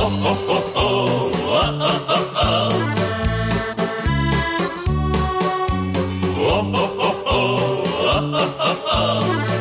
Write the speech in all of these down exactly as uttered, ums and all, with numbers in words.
oh, oh, oh, ah, ah, ah, ah. Oh, oh, oh, oh, ah, ah, ah, ah.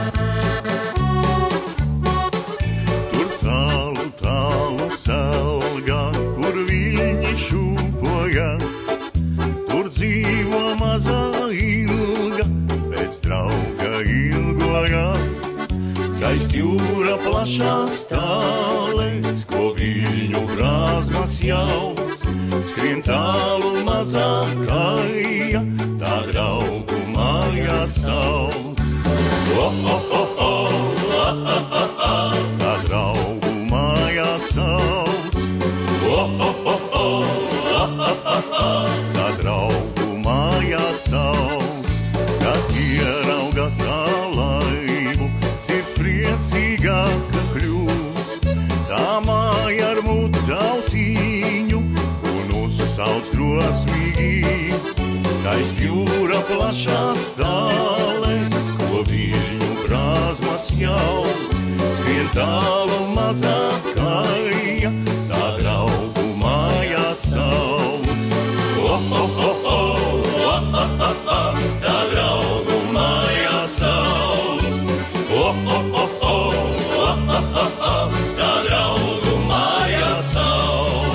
Tur tālu, tālu salgā, kur viļņi šūpoja, tur dzīvo mazā ilga, pēc drauga ilgoja. Gaist jūra plašās tāles, ko viļņu brāzmas jauc, skrien tālu mazā kaija, tā draugu mājās sauc. Oh, oh, oh, oh, ah, ah, ah, ah, tā draugu mājās sauc. Oh, oh, oh, oh, ah, ah, ah, ah, tā draugu mājās sauc. Kad ierauga tā laivu, sirds priecīgāka kļūst, tā māja ar mutautiņu un uzsauc drosmīgi. Gaist jūra plašās tāles, ko viļņu brāzmas jauc, skrien tālu mazā kaija, tā draugu mājās sauc. Oh, oh, oh, oh, ah, ah, ah, ah, tā draugu mājās sauc. Oh, oh, oh, oh, ah, ah, ah, ah, tā draugu mājās sauc.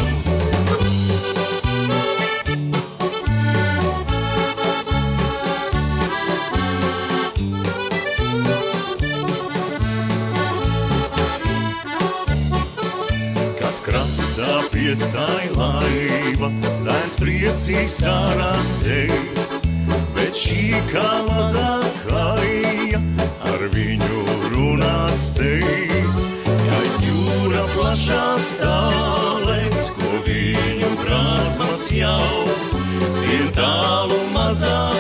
Krastā piestāj laiva, zēns priecīgs ārā steidz, bet šī kā mazā kaija ar viņu runāt steidz. Gaist jūra plašās tāles, ko viņu brāzmas jauc, skrien tālu mazā